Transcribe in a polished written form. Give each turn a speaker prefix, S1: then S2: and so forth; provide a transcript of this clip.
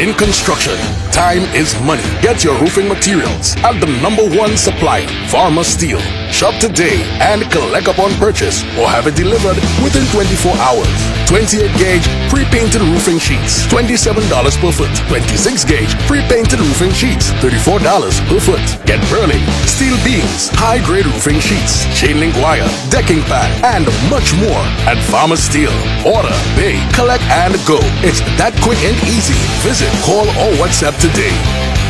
S1: In construction, time is money. Get your roofing materials at the #1 supplier, Varma Steel. Shop today and collect upon purchase or have it delivered within 24 hours. 28 gauge pre-painted roofing sheets, $27 per foot. 26 gauge pre-painted roofing sheets, $34 per foot. Get PURLIN, steel beams, high-grade roofing sheets, chain link wire, decking pad, and much more at Varma Steel. Order, pay, collect, and go. It's that quick and easy. Visit, call, or WhatsApp today.